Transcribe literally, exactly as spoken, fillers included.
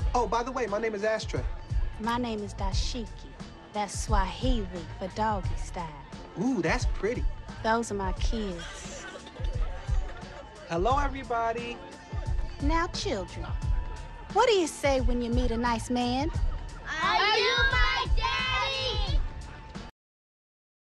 Oh, by the way, my name is Ashtray. My name is Dashiki. That's Swahili for doggy style. Ooh, that's pretty. Those are my kids. Hello, everybody. Now, children, what do you say when you meet a nice man?